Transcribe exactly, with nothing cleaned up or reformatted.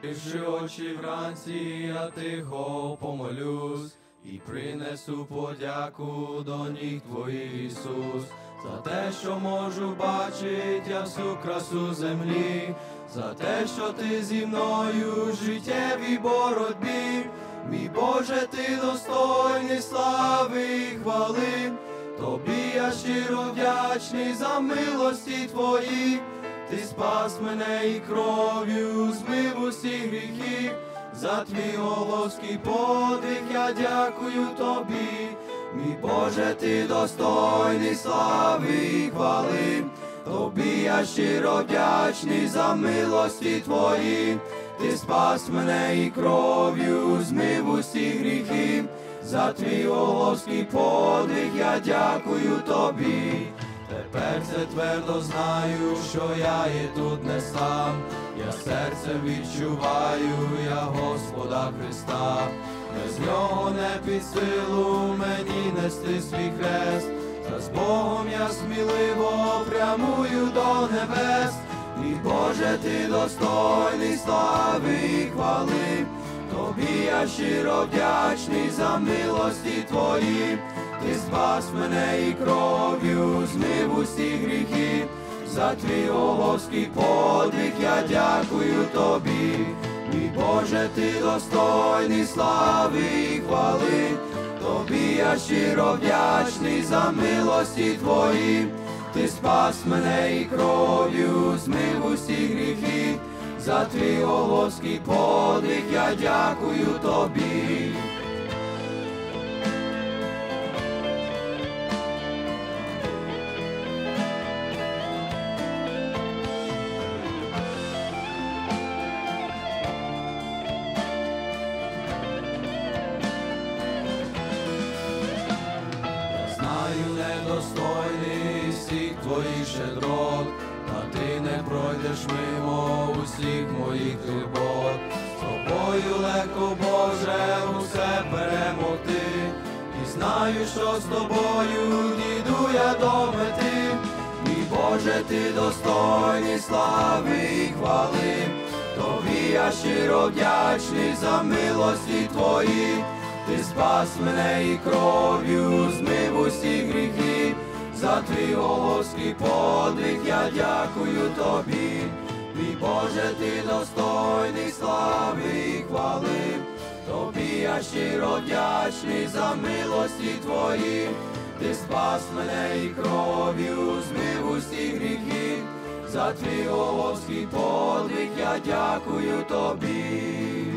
Закривши очі вранці, я тихо помолюсь і принесу подяку до ніг Твоїх, Ісус, за те, що можу бачить я всю красу землі, за те, що Ти зі мною в життєвій боротьбі. Мій Боже, Ти достойний слави і хвали, Тобі я щиро вдячний за милості Твої. Ти спас мене і кров'ю змив усі гріхи, за Твій головський подвиг я дякую Тобі. Мій Боже, Ти достойний слави і хвали, Тобі я щиро вдячний за милості Твої. Ти спас мене і кров'ю змив усі гріхи, за Твій головський подвиг я дякую Тобі. Тепер це твердо знаю, що я є тут не сам, я серцем відчуваю я Господа Христа. Без нього не під силу мені нести свій хрест, та з Богом я сміливо прямую до небес. Мій Боже, Ти достойний слави і хвали, Тобі я щиро вдячний за милості Твої. Ти спас мене і кров'ю змив усі гріхи, за Твій головський подвиг я дякую Тобі. Мій Боже, Ти достойний слави і хвали, Тобі я щиро вдячний за милості Твої. Ти спас мене і кров'ю змив усі гріхи, за Твій головський подвиг я дякую Тобі. Недостойний всіх Твоїх щедрот, та Ти не пройдеш мимо усіх моїх турбот. З Тобою легко, Боже, усе перемогти, і знаю, що з Тобою дійду я до мети. Мій Боже, Ти достойний слави і хвали, Тобі я щиро вдячний за милості Твої. Ти спас мене і кров'ю змив усі гріхи, за Твій головський подвиг я дякую Тобі. Мій Боже, Ти достойний слави і хвали, Тобі я щиро вдячний за милості Твої. Ти спас мене і кров'ю змив усі гріхи, за Твій головський подвиг я дякую Тобі.